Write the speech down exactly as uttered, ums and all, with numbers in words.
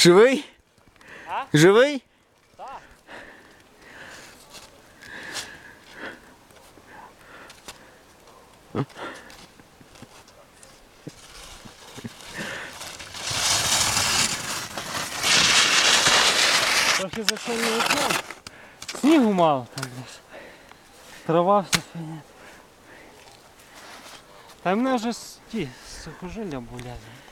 Живий? А? Живий? Так. Трохи зайшов на вікно. Снігу мало там десь. Трава все фігня. Та в мене вже ті сухожилля болять.